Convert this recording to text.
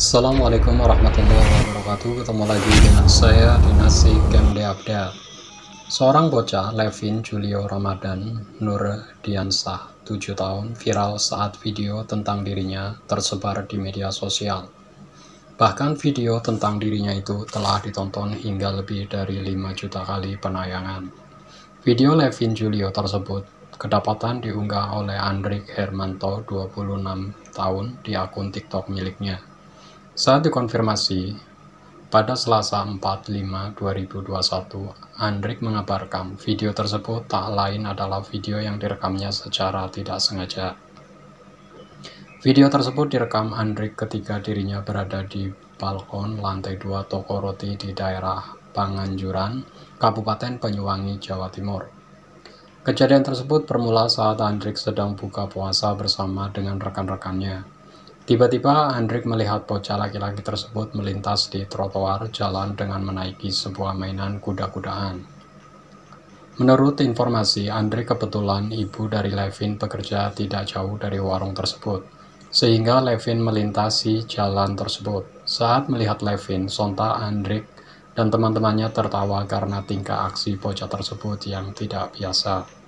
Assalamualaikum warahmatullahi wabarakatuh. Ketemu lagi dengan saya di Nasi Game Update. Seorang bocah Levin Julio Ramadan Nurdiansah 7 tahun viral saat video tentang dirinya tersebar di media sosial. Bahkan video tentang dirinya itu telah ditonton hingga lebih dari 5 juta kali penayangan. Video Levin Julio tersebut kedapatan diunggah oleh Andrik Hermanto 26 tahun di akun TikTok miliknya. Saat dikonfirmasi pada Selasa 4/5/2021, Andrik mengabarkan video tersebut tak lain adalah video yang direkamnya secara tidak sengaja. Video tersebut direkam Andrik ketika dirinya berada di balkon lantai 2 toko roti di daerah Panganjuran, Kabupaten Banyuwangi, Jawa Timur. Kejadian tersebut bermula saat Andrik sedang buka puasa bersama dengan rekan-rekannya. Tiba-tiba Andrik melihat bocah laki-laki tersebut melintas di trotoar jalan dengan menaiki sebuah mainan kuda-kudaan. Menurut informasi, Andrik kebetulan ibu dari Levin bekerja tidak jauh dari warung tersebut, sehingga Levin melintasi jalan tersebut. Saat melihat Levin, sontak Andrik dan teman-temannya tertawa karena tingkah aksi bocah tersebut yang tidak biasa.